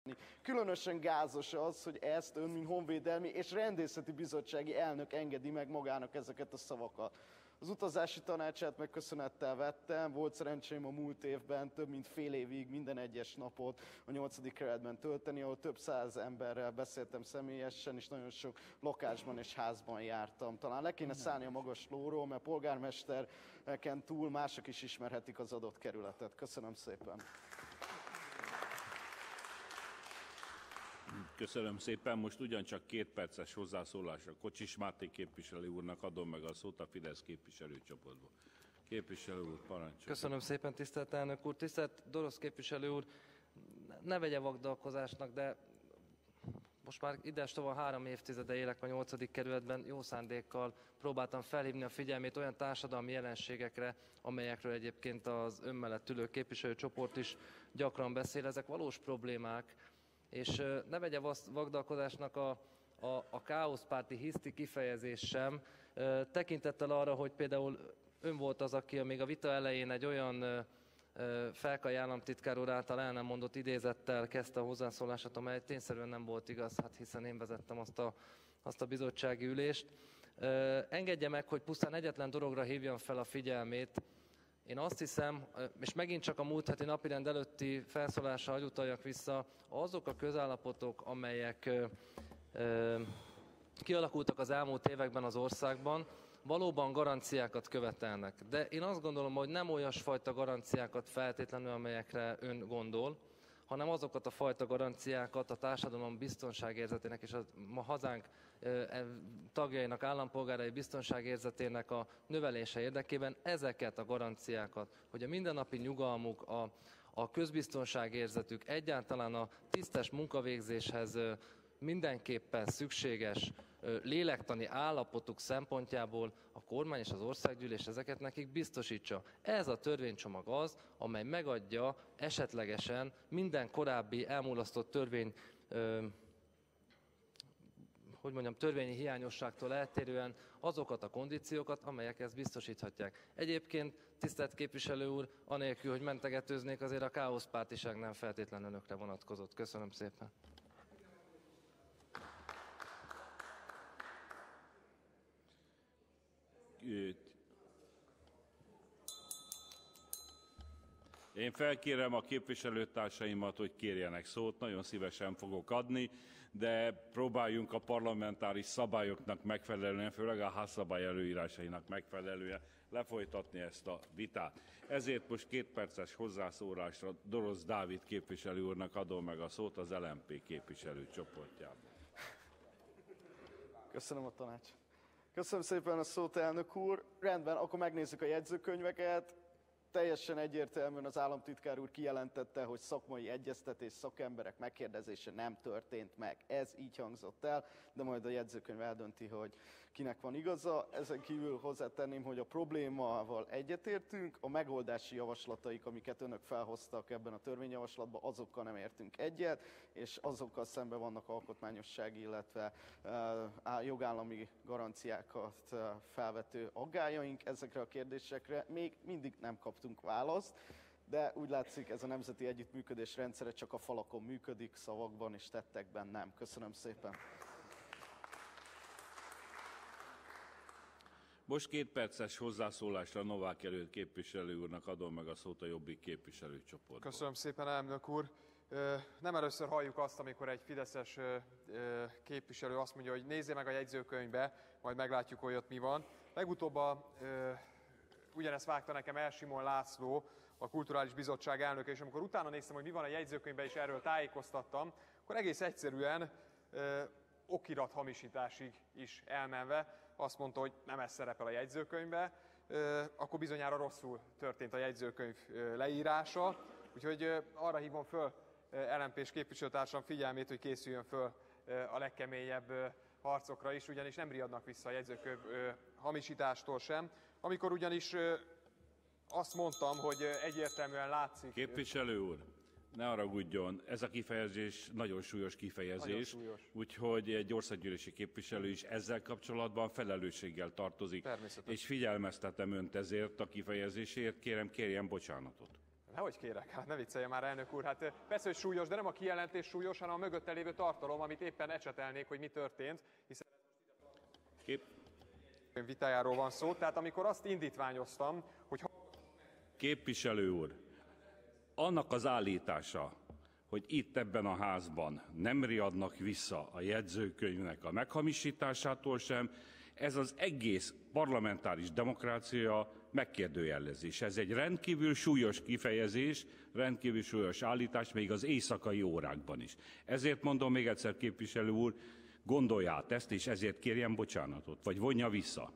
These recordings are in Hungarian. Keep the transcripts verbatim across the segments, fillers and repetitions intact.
Különösen gázos az, hogy ezt ön, mint honvédelmi és rendészeti bizottsági elnök engedi meg magának ezeket a szavakat. Az utazási tanácsát meg köszönettel vettem, volt szerencsém a múlt évben több mint fél évig minden egyes napot a nyolcadik kerületben tölteni, ahol több száz emberrel beszéltem személyesen, és nagyon sok lakásban és házban jártam. Talán le kéne szállni a magas lóról, mert polgármestereken túl mások is ismerhetik az adott kerületet. Köszönöm szépen! Köszönöm szépen. Most ugyancsak két perces hozzászólásra Kocsis Máté képviselő úrnak adom meg a szót a Fidesz képviselőcsoportból. Képviselő úr, parancsoljon. Köszönöm szépen, tisztelt elnök úr. Tisztelt Dorosz képviselő úr, ne vegye vagdalkozásnak, de most már idestova három évtizede élek a nyolcadik kerületben, jó szándékkal próbáltam felhívni a figyelmét olyan társadalmi jelenségekre, amelyekről egyébként az ön mellett ülő képviselőcsoport is gyakran beszél. Ezek valós problémák, és ne vegye vagdalkozásnak a, a, a káoszpárti hiszti kifejezés sem, tekintettel arra, hogy például ön volt az, aki még a vita elején egy olyan Felkai államtitkár úr által el nem mondott idézettel kezdte a hozzászólását, amely tényszerűen nem volt igaz, hát hiszen én vezettem azt a, azt a bizottsági ülést. Engedje meg, hogy pusztán egyetlen dologra hívjam fel a figyelmét. Én azt hiszem, és megint csak a múlt heti napirend előtti felszólásra hagy utaljak vissza, azok a közállapotok, amelyek ö, ö, kialakultak az elmúlt években az országban, valóban garanciákat követelnek. De én azt gondolom, hogy nem olyasfajta garanciákat feltétlenül, amelyekre ön gondol, hanem azokat a fajta garanciákat a társadalom biztonságérzetének és a hazánk tagjainak, állampolgárai biztonságérzetének a növelése érdekében ezeket a garanciákat, hogy a mindennapi nyugalmuk, a, a közbiztonságérzetük, egyáltalán a tisztes munkavégzéshez mindenképpen szükséges lélektani állapotuk szempontjából a kormány és az országgyűlés ezeket nekik biztosítsa. Ez a törvénycsomag az, amely megadja esetlegesen minden korábbi elmulasztott törvény, ö, hogy mondjam, törvényi hiányosságtól eltérően azokat a kondíciókat, amelyek ezt biztosíthatják. Egyébként, tisztelt képviselő úr, anélkül, hogy mentegetőznék, azért a káoszpártiság nem feltétlenül önökre vonatkozott. Köszönöm szépen. Én felkérem a képviselőtársaimat, hogy kérjenek szót, nagyon szívesen fogok adni, de próbáljunk a parlamentáris szabályoknak megfelelően, főleg a házszabály előírásainak megfelelően lefolytatni ezt a vitát. Ezért most két perces hozzászólásra Dorosz Dávid képviselő úrnak adom meg a szót az el em pé képviselőcsoportjában. Köszönöm a tanács. Köszönöm szépen a szót, elnök úr. Rendben, akkor megnézzük a jegyzőkönyveket. Teljesen egyértelműen az államtitkár úr kijelentette, hogy szakmai egyeztetés, szakemberek megkérdezése nem történt meg. Ez így hangzott el, de majd a jegyzőkönyv eldönti, hogy kinek van igaza. Ezen kívül hozzátenném, hogy a problémával egyetértünk, a megoldási javaslataik, amiket önök felhoztak ebben a törvényjavaslatban, azokkal nem értünk egyet, és azokkal szemben vannak alkotmányossági, illetve uh, jogállami garanciákat uh, felvető aggájaink. Ezekre a kérdésekre még mindig nem kaptunk választ, de úgy látszik, ez a nemzeti együttműködés rendszere csak a falakon működik, szavakban és tettekben nem. Köszönöm szépen. Most két perces hozzászólásra Novák Előtt képviselő úrnak adom meg a szót a Jobbik képviselőcsoportból. Köszönöm szépen, elnök úr. Nem először halljuk azt, amikor egy fideszes képviselő azt mondja, hogy nézzé meg a jegyzőkönyvbe, majd meglátjuk, hogy ott mi van. Legutóbb a, ugyanezt vágta nekem El Simon László, a Kulturális Bizottság elnöke, és amikor utána néztem, hogy mi van a jegyzőkönyvben, és erről tájékoztattam, akkor egész egyszerűen okirat hamisításig is elmenve azt mondta, hogy nem ez szerepel a jegyzőkönyvbe, akkor bizonyára rosszul történt a jegyzőkönyv leírása. Úgyhogy arra hívom föl el em pés képviselőtársam figyelmét, hogy készüljön föl a legkeményebb harcokra is, ugyanis nem riadnak vissza a jegyzőkönyv hamisítástól sem. Amikor ugyanis azt mondtam, hogy egyértelműen látszik... Képviselő úr, ne haragudjon, ez a kifejezés nagyon súlyos kifejezés, úgyhogy egy országgyűlési képviselő is ezzel kapcsolatban felelősséggel tartozik. És figyelmeztetem önt ezért a kifejezésért, kérem, kérjen bocsánatot. Nehogy kérek, hát ne viccelje már, elnök úr. Hát persze, hogy súlyos, de nem a kijelentés súlyos, hanem a mögötte lévő tartalom, amit éppen ecsetelnék, hogy mi történt, hiszen Kép... vitájáról van szó. Tehát amikor azt indítványoztam, hogy... Képviselő úr, annak az állítása, hogy itt ebben a házban nem riadnak vissza a jegyzőkönyvnek a meghamisításától sem, ez az egész parlamentáris demokrácia megkérdőjelezés. Ez egy rendkívül súlyos kifejezés, rendkívül súlyos állítás, még az éjszakai órákban is. Ezért mondom még egyszer, képviselő úr, gondolja át ezt, és ezért kérjen bocsánatot, vagy vonja vissza.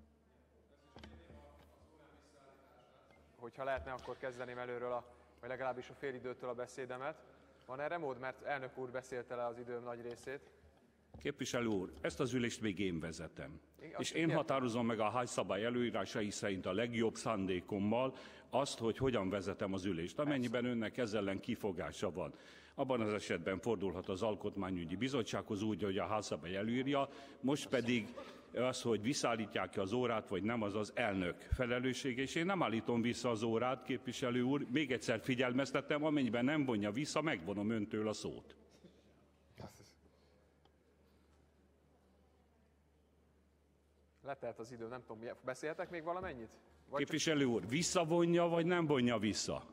Hogyha lehetne, akkor kezdeném előről, a, vagy legalábbis a félidőtől a beszédemet. Van erre mód, mert elnök úr beszélte le az időm nagy részét. Képviselő úr, ezt az ülést még én vezetem. Igen, és én határozom meg a házszabály előírásai szerint a legjobb szándékommal azt, hogy hogyan vezetem az ülést. Amennyiben önnek ezzel ellen kifogása van, abban az esetben fordulhat az Alkotmányügyi Bizottsághoz úgy, hogy a házszabály előírja, most pedig az, hogy visszaállítják-e az órát, vagy nem, az az elnök felelőssége, és én nem állítom vissza az órát, képviselő úr, még egyszer figyelmeztetem, amennyiben nem vonja vissza, megvonom öntől a szót. Letelt az idő, nem tudom, beszéltek még valamennyit? Vagy Képviselő úr, visszavonja, vagy nem vonja vissza?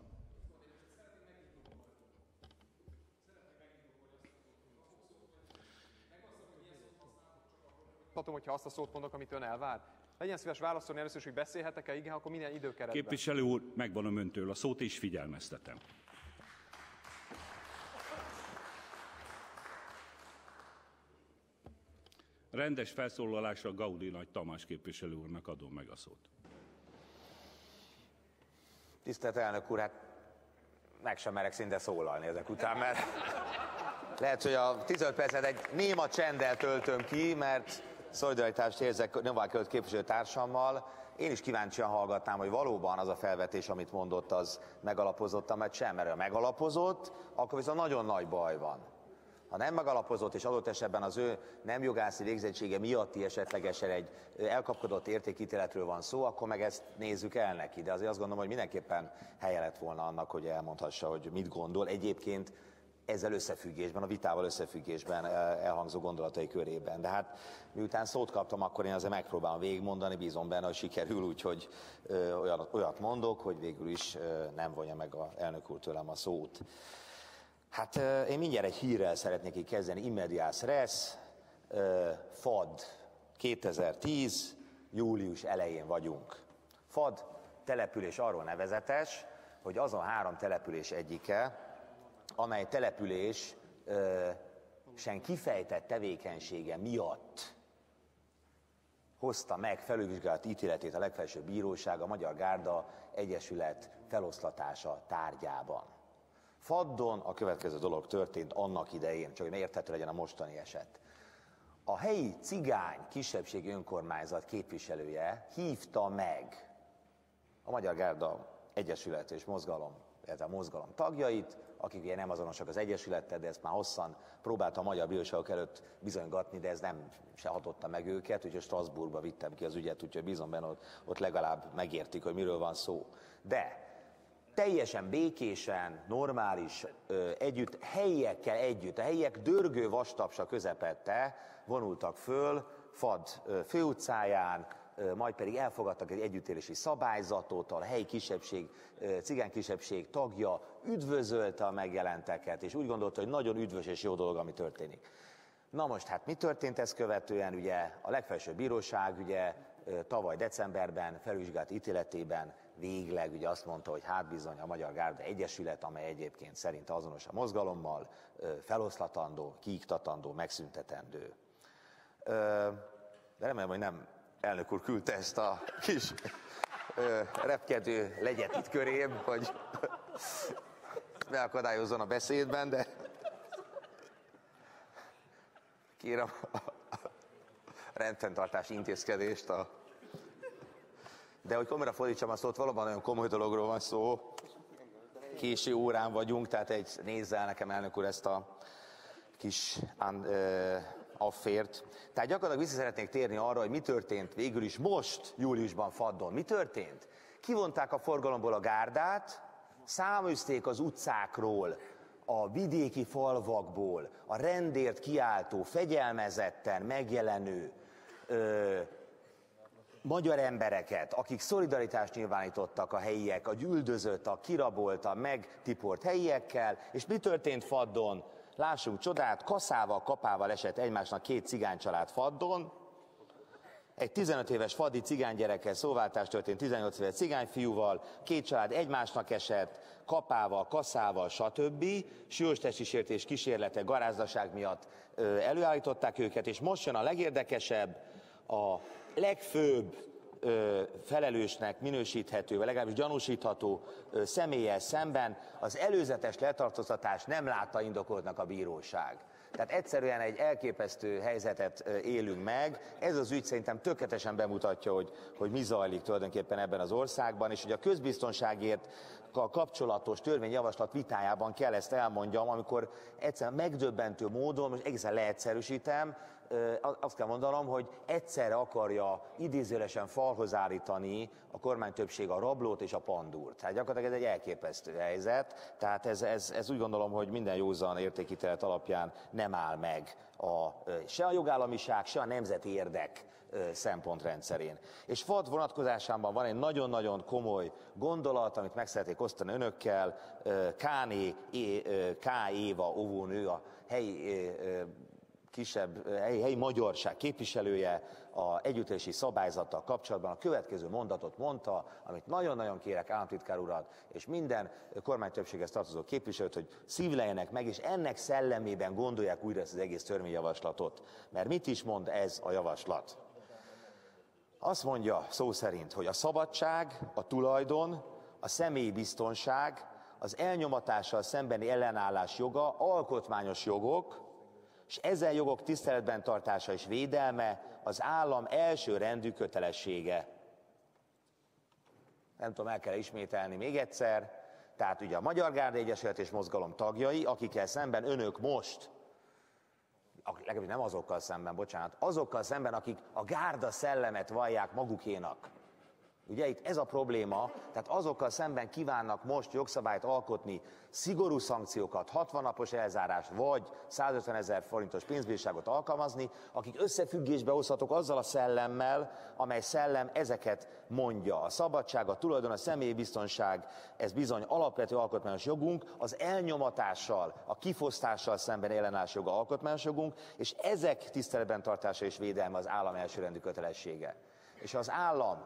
Tudom, hogyha azt a szót mondok, amit ön elvár. Legyen szíves válaszolni először, hogy beszélhetek-e, igen, akkor minden időkeretben. Képviselő úr, megvonom öntől a szót, és figyelmeztetem. Rendes felszólalásra Gaudi Nagy Tamás képviselő úrnak adom meg a szót. Tisztelt elnök úr, hát meg sem merek szinte szólalni ezek után, mert lehet, hogy a tizenöt percet egy néma csenddel töltöm ki, mert szolidaritást érzek Novák György képviselőtársammal. Én is kíváncsian hallgatnám, hogy valóban az a felvetés, amit mondott, az megalapozott, mert sem, mert ha megalapozott, akkor viszont nagyon nagy baj van. Ha nem megalapozott, és adott esetben az ő nem jogászi végzettsége miatti esetlegesen egy elkapkodott értékítéletről van szó, akkor meg ezt nézzük el neki. De azért azt gondolom, hogy mindenképpen helye lett volna annak, hogy elmondhassa, hogy mit gondol. Egyébként ezzel összefüggésben, a vitával összefüggésben elhangzó gondolatai körében. De hát miután szót kaptam, akkor én azért megpróbálom végigmondani, bízom benne, hogy sikerül, úgyhogy olyat, olyat mondok, hogy végül is nem vonja meg az elnök úr tőlem a szót. Hát én mindjárt egy hírrel szeretnék így kezdeni, immediás res, F A D kétezer-tíz, július elején vagyunk. F A D település arról nevezetes, hogy azon három település egyike, amely település sen kifejtett tevékenysége miatt hozta meg felülvizsgálati ítéletét a legfelsőbb bíróság a Magyar Gárda Egyesület feloszlatása tárgyában. F A D-on a következő dolog történt annak idején, csak hogy érthető legyen a mostani eset. A helyi cigány kisebbségi önkormányzat képviselője hívta meg a Magyar Gárda Egyesület és Mozgalom, illetve a mozgalom tagjait, akik ugye nem azonosak az Egyesülettel, de ezt már hosszan próbálta a magyar bíróságok előtt bizonygatni, de ez nem se hatotta meg őket, úgyhogy Strasbourgba vittem ki az ügyet, úgyhogy bízom benne, ott, ott legalább megértik, hogy miről van szó. De teljesen békésen, normális, együtt, helyiekkel együtt, a helyiek dörgő vastapsa közepette vonultak föl F A D főutcáján, majd pedig elfogadtak egy együttélési szabályzatot, a helyi kisebbség, cigány kisebbség tagja üdvözölte a megjelenteket, és úgy gondolta, hogy nagyon üdvös és jó dolog, ami történik. Na most hát mi történt ezt követően? Ugye a legfelsőbb bíróság ugye tavaly decemberben felülvizsgált ítéletében végleg ugye azt mondta, hogy hát bizony a Magyar Gárda Egyesület, amely egyébként szerinte azonos a mozgalommal, feloszlatandó, kiiktatandó, megszüntetendő. De remélem, hogy nem elnök úr küldte ezt a kis repkedő legyet itt körém, hogy beakadályozzon a beszédben, de kérem a rendfenntartási intézkedést. A... De hogy komolyra fordítsam a szót, valóban nagyon komoly dologról van szó. Késő órán vagyunk, tehát egy nézze el nekem, elnök úr, ezt a kis affért. Tehát gyakorlatilag vissza szeretnék térni arra, hogy mi történt végül is most, júliusban F A D-on. Mi történt? Kivonták a forgalomból a gárdát, száműzték az utcákról, a vidéki falvakból, a rendért kiáltó, fegyelmezetten megjelenő ö, magyar embereket, akik szolidaritást nyilvánítottak a helyiek, a üldözött, a kirabolt, a megtiport helyiekkel, és mi történt Faddon? Lássunk csodát, kaszával, kapával esett egymásnak két cigánycsalád Faddon, egy tizenöt éves faddi cigánygyerekkel szóváltás történt tizennyolc éves cigányfiúval, két család egymásnak esett, kapával, kaszával, stb. Súlyos testisértés kísérlete, garázdaság miatt előállították őket, és most jön a legérdekesebb, a legfőbb ö, felelősnek minősíthető, vagy legalábbis gyanúsítható ö, személlyel szemben az előzetes letartóztatást nem látta indokoltnak a bíróság. Tehát egyszerűen egy elképesztő helyzetet élünk meg. Ez az ügy szerintem tökéletesen bemutatja, hogy, hogy mi zajlik tulajdonképpen ebben az országban, és hogy a közbiztonságért a kapcsolatos törvényjavaslat vitájában kell ezt elmondjam, amikor egyszerűen megdöbbentő módon, most egészen leegyszerűsítem, azt kell mondanom, hogy egyszerre akarja idézőjelesen falhoz állítani a kormánytöbbség a rablót és a pandúrt. Tehát gyakorlatilag ez egy elképesztő helyzet, tehát ez, ez, ez úgy gondolom, hogy minden józan értékítélet alapján nem áll meg a, se a jogállamiság, se a nemzeti érdek szempontrendszerén. És Fadd vonatkozásában van egy nagyon-nagyon komoly gondolat, amit meg szeretnék osztani önökkel. Káné, K. Éva óvónő, a helyi kisebb helyi, helyi magyarság képviselője a együttélési szabályzattal kapcsolatban a következő mondatot mondta, amit nagyon-nagyon kérek államtitkár urat és minden kormánytöbbséghez tartozó képviselőt, hogy szívleljenek meg, és ennek szellemében gondolják újra ezt az egész törvényjavaslatot. Mert mit is mond ez a javaslat? Azt mondja szó szerint, hogy a szabadság, a tulajdon, a személyi biztonság, az elnyomatással szembeni ellenállás joga alkotmányos jogok, és ezen jogok tiszteletben tartása és védelme az állam első rendű kötelessége. Nem tudom, el kell ismételni még egyszer. Tehát ugye a Magyar Gárda Egyesület és Mozgalom tagjai, akikkel szemben önök most, legalábbis nem azokkal szemben, bocsánat, azokkal szemben, akik a gárda szellemet vallják magukénak. Ugye itt ez a probléma, tehát azokkal szemben kívánnak most jogszabályt alkotni, szigorú szankciókat, hatvan napos elzárást, vagy százötven ezer forintos pénzbírságot alkalmazni, akik összefüggésbe hozhatók azzal a szellemmel, amely szellem ezeket mondja. A szabadság, a tulajdon, a személyi biztonság, ez bizony alapvető alkotmányos jogunk, az elnyomatással, a kifosztással szemben ellenállás joga alkotmányos jogunk, és ezek tiszteletben tartása és védelme az állam elsőrendű kötelessége. És az állam,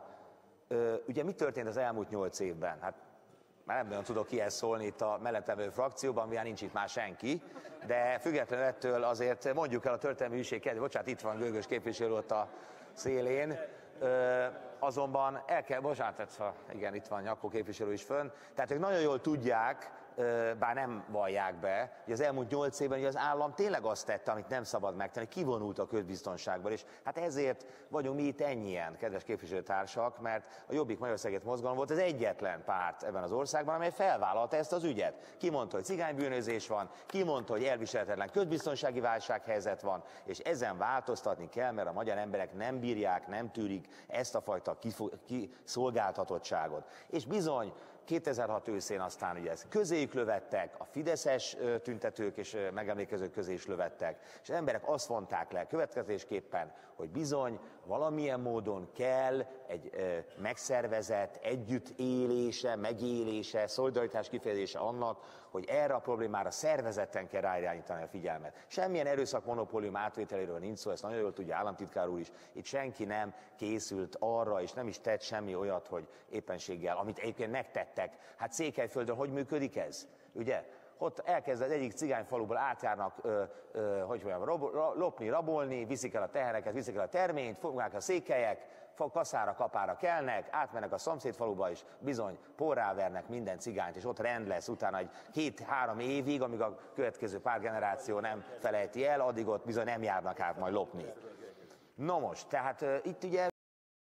ugye mi történt az elmúlt nyolc évben? Hát már nem nagyon tudok kihez szólni itt a mellettem frakcióban, mivel nincs itt már senki, de függetlenül ettől azért mondjuk el a történelmi hűség kedvéért, bocsánat, itt van Gőgös képviselő ott a szélén, Ö, azonban el kell, bocsánat, igen, itt van Nyakó képviselő is fönn, tehát ők nagyon jól tudják, bár nem vallják be, hogy az elmúlt nyolc évben hogy az állam tényleg azt tette, amit nem szabad megtenni, kivonult a közbiztonságból, és hát ezért vagyunk mi itt ennyien, kedves képviselőtársak, mert a Jobbik Magyarországért Mozgalom volt az egyetlen párt ebben az országban, amely felvállalta ezt az ügyet. Ki mondta, hogy cigánybűnözés van, ki mondta, hogy elviselhetetlen közbiztonsági válsághelyzet van, és ezen változtatni kell, mert a magyar emberek nem bírják, nem tűrik ezt a fajta kiszolgáltatottságot. És bizony, kétezer-hat őszén aztán ugye közéjük lövettek, a fideszes tüntetők és megemlékezők közé is lövettek, és az emberek azt vonták le következésképpen, hogy bizony valamilyen módon kell egy ö, megszervezett együttélése, megélése, szolidaritás kifejezése annak, hogy erre a problémára szervezetten kell ráirányítani a figyelmet. Semmilyen erőszak monopólium átvételéről nincs szó, ezt nagyon jól tudja államtitkár úr is. Itt senki nem készült arra, és nem is tett semmi olyat, hogy éppenséggel, amit egyébként megtettek. Hát Székelyföldön hogy működik ez? Ugye? Ott elkezd az egyik cigányfaluból átjárnak, ö, ö, hogy mondjam, rob, lopni, rabolni, viszik el a tehereket, viszik el a terményt, fogják a székelyek, kaszára, kapára kelnek, átmennek a szomszédfaluba is, bizony porrávernek minden cigányt, és ott rend lesz utána egy két-három évig, amíg a következő pár generáció nem felejti el, addig ott bizony nem járnak át majd lopni. No most, tehát uh, itt ugye